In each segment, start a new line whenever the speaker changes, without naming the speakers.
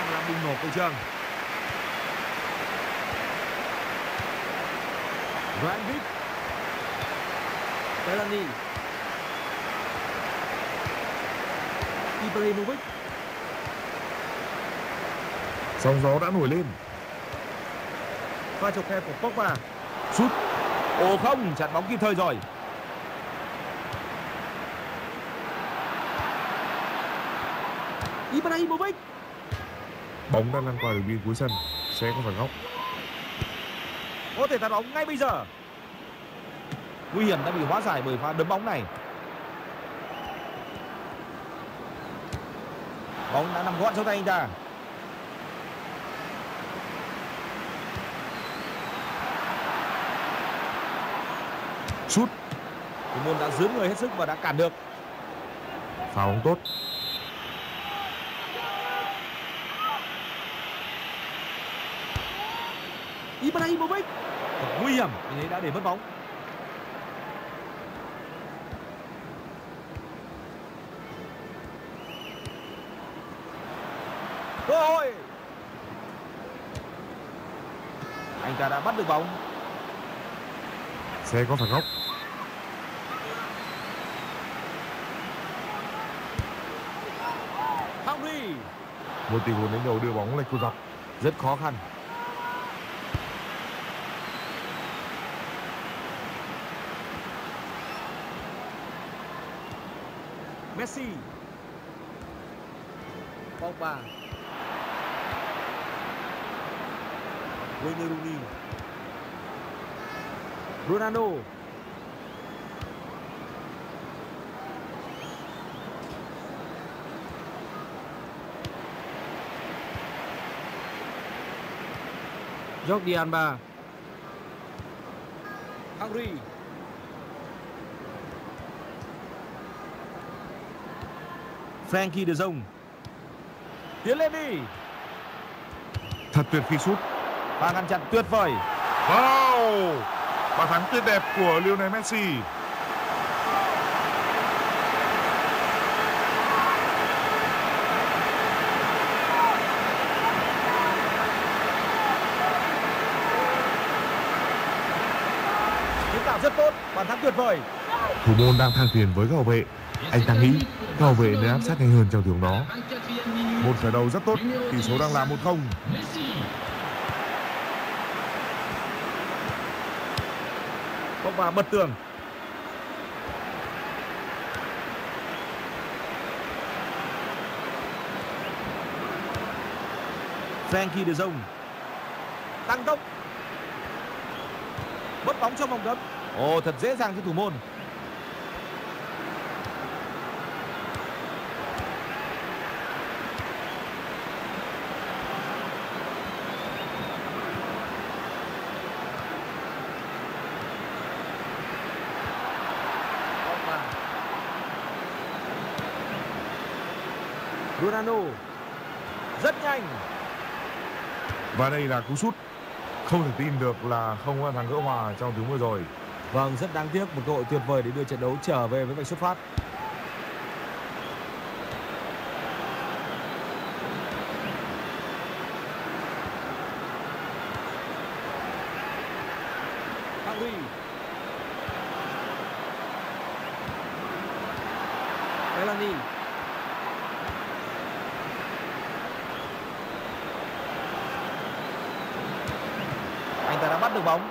đang làm bùng nổ cầu trường. Ryan Giggs, Delaney, Ibrahimovic.
Sóng gió đã nổi lên.
Pha chọc khe của Pogba. Sút. Ồ không, chặn bóng kịp thời rồi. Ibrahimovic.
Bóng đang lăn qua đường biên cuối sân, sẽ có phản góc.
Có thể tạt bóng ngay bây giờ. Nguy hiểm đã bị hóa giải bởi pha đấm bóng này. Bóng đã nằm gọn trong tay anh ta.
Sút.
Thủ môn đã giướng người hết sức và đã cản được.
Pha bóng tốt.
Ibrahimovic. Thật nguy hiểm, anh ấy đã để mất bóng. Cơ hội. Anh ta đã bắt được bóng.
Sẽ có phản góc.
Henry.
Một tình huống đánh đầu đưa bóng lệch cột dọc
Rất khó khăn. Messi. Pogba. Wayne Rooney. Ronaldo. Jordi Alba. Henry. Frankie De Jong. Tiến lên đi.
Thật tuyệt khi sút.
Và ngăn chặn tuyệt vời.
Wow, bàn thắng tuyệt đẹp của Lionel Messi.
Kiến tạo rất tốt, bàn thắng tuyệt vời.
Thủ môn đang than phiền với các hậu vệ. Anh ta nghĩ các hậu vệ nên áp sát nhanh hơn trong tình huống đó. Một khởi đầu rất tốt, tỷ số đang là 1-0.
Pogba bật tường. Frankie De Jong tăng tốc, mất bóng trong vòng cấm. Ồ, thật dễ dàng cho thủ môn. Ronaldo rất nhanh.
Và đây là cú sút. Không thể tin được là không có thắng gỡ hòa trong tiếng vừa rồi.
Vâng, rất đáng tiếc, một cơ hội tuyệt vời để đưa trận đấu trở về với vạch xuất phát. Henry. Delaney. Anh ta đã bắt được bóng.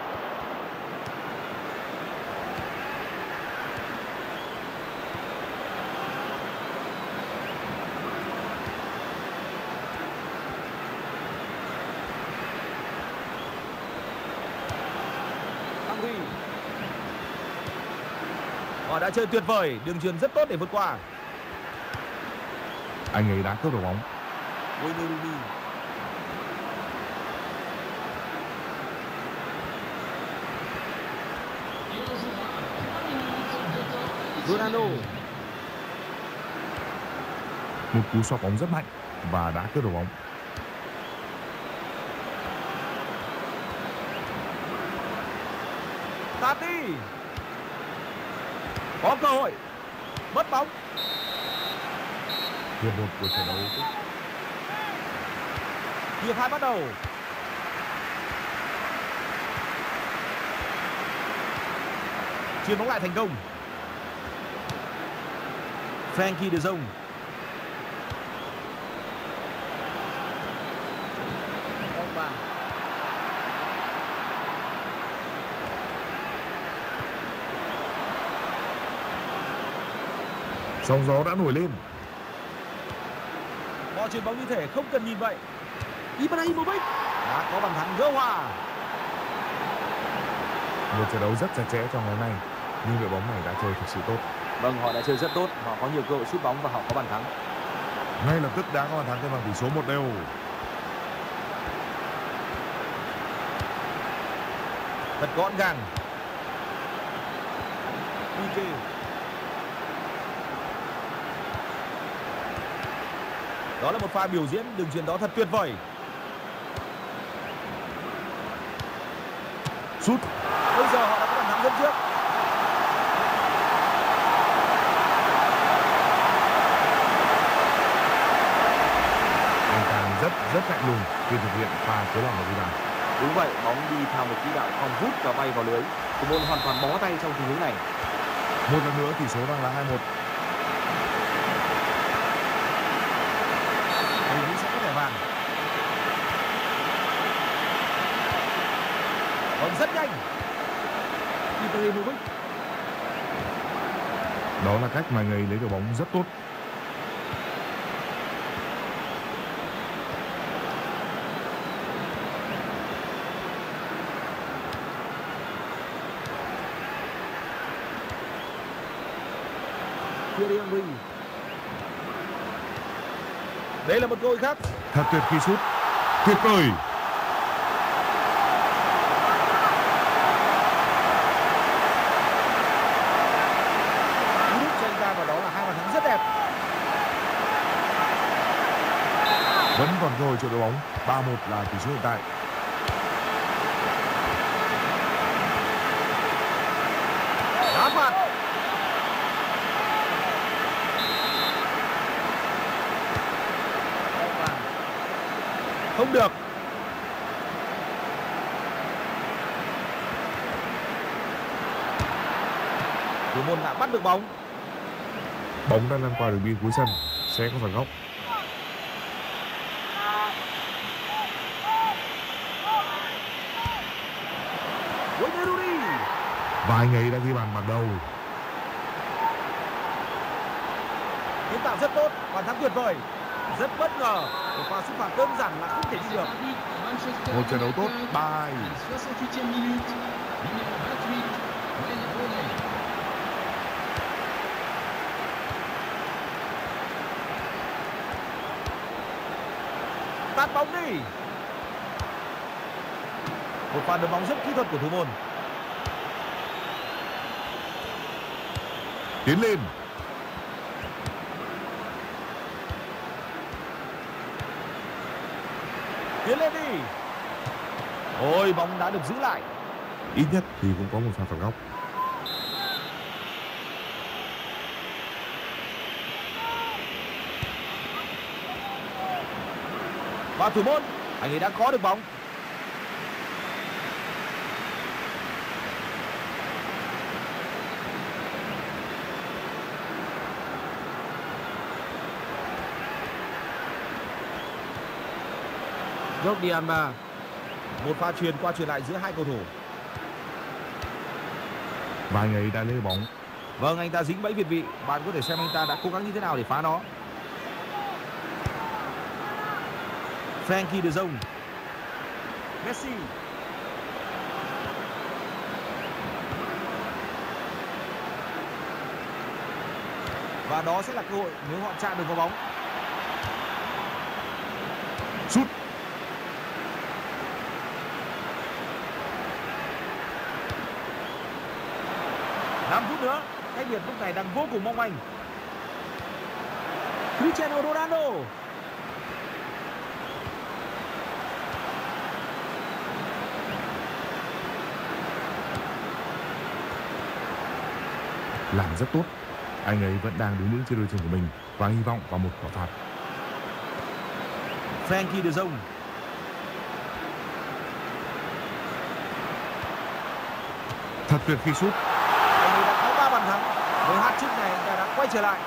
Henry. Họ đã chơi tuyệt vời, đường truyền rất tốt để vượt qua.
Anh ấy đã cướp được bóng.
Wayne Rooney. Ronaldo.
Một cú xoạc bóng rất mạnh và đã cướp được bóng.
Tạt đi. Có cơ hội. Mất bóng.
Hiệp một của trận đấu.
Hiệp 2 bắt đầu. Chuyền bóng lại thành công. Frenkie de Jong.
Sóng gió đã nổi lên.
Mọi chuyền bóng như thể không cần nhìn vậy. Ibrahimovic đã có bàn thắng gỡ hòa.
Một trận đấu rất chặt chẽ trong ngày hôm nay, nhưng đội bóng này đã chơi thực sự tốt.
Vâng, họ đã chơi rất tốt, họ có nhiều cơ hội sút bóng và họ có bàn thắng.
Ngay lập tức đã có bàn thắng cân bằng tỷ số 1-1.
Thật gọn gàng. Pique. Đó là một pha biểu diễn đường chuyền đó thật tuyệt vời.
Sút.
Bây giờ họ đã có bàn thắng dẫn trước.
Anh ta rất lạnh lùng khi thực hiện pha cuối lòng của ghi bàn.
Đúng vậy, bóng đi theo một quỹ đạo không vút và bay vào lưới. Thủ môn hoàn toàn bó tay trong tình huống này.
Một lần nữa tỷ số đang là 2-1.
Mình sẽ có thẻ vàng. Bóng rất nhanh. Ibrahimovic.
Đó là cách mà người lấy được bóng rất tốt.
Thierry Henry. Đây là một cơ hội khác.
Thật tuyệt khi sút. Tuyệt vời.
Cú đúp cho anh ta và đó là hai bàn thắng rất đẹp.
Vẫn còn cơ hội cho đội bóng. 3-1 là tỷ số hiện tại.
Đá phạt. Không được. Thủ môn đã bắt được bóng.
Bóng đang lăn qua đường biên cuối sân, sẽ có phạt góc.
Wayne Rooney.
Và anh ấy đã ghi bàn bắt đầu.
Kiến tạo rất tốt, bàn thắng tuyệt vời. Rất bất ngờ, một pha sút phạt đơn giản là không thể đi được.
Một trận đấu tốt, 3-2.
Tạt bóng đi. Một pha đá bóng rất kỹ thuật của thủ môn.
Tiến lên.
Tiến lên đi. Ôi, bóng đã được giữ lại.
Ít nhất thì cũng có một pha phạt góc.
Và thủ môn, anh ấy đã có được bóng. Jordi Alba. Một pha truyền qua truyền lại giữa hai cầu thủ.
Và anh ấy đã lấy bóng.
Vâng, anh ta dính bẫy việt vị. Bạn có thể xem anh ta đã cố gắng như thế nào để phá nó. Frenkie de Jong. Messi. Và đó sẽ là cơ hội nếu họ chạm được vào bóng.
Sút.
5 phút nữa, cách biệt lúc này đang vô cùng mong manh. Cristiano Ronaldo.
Làm rất tốt. Anh ấy vẫn đang đứng vững trên đôi chân của mình và hy vọng vào một quả phạt.
Frenkie de Jong.
Thật tuyệt khi sút.
Anh ấy đã có 3 bàn thắng. Với hat-trick này anh ta đã quay trở lại.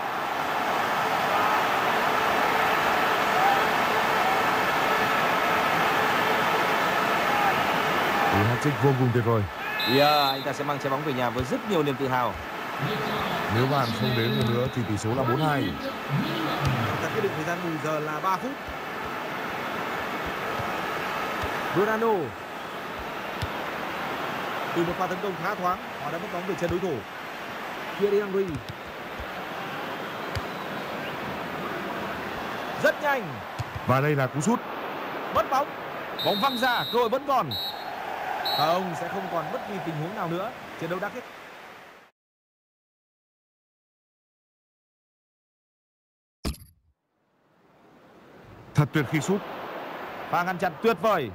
Cú hat-trick vô cùng tuyệt vời.
Anh ta sẽ mang trái bóng về nhà với rất nhiều niềm tự hào.
Nếu bàn không đến được nữa thì tỷ số là 4-2.
Anh ta quyết định thời gian bù giờ là 3 phút. Ronaldo. Từ một pha tấn công khá thoáng, họ đã mất bóng về chân đối thủ. Thierry Henry. Rất nhanh.
Và đây là cú sút.
Mất bóng. Bóng văng ra, cơ hội vẫn còn. Không, sẽ không còn bất kỳ tình huống nào nữa. Trận đấu đã kết.
Thật tuyệt khi sút.
Pha ngăn chặn tuyệt vời.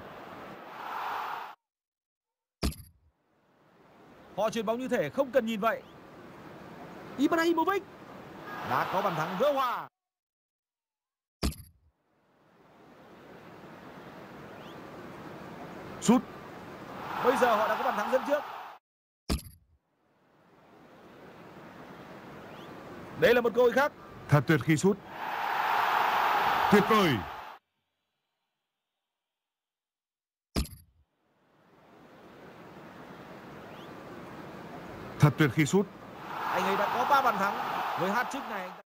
Họ chuyền bóng như thể không cần nhìn vậy. Ibrahimovic đã có bàn thắng gỡ hòa.
Sút.
Bây giờ họ đã có bàn thắng dẫn trước. Đây là một cơ hội khác.
Thật tuyệt khi sút. Tuyệt vời. Thật tuyệt khi sút.
Anh ấy đã có 3 bàn thắng. Với hat-trick này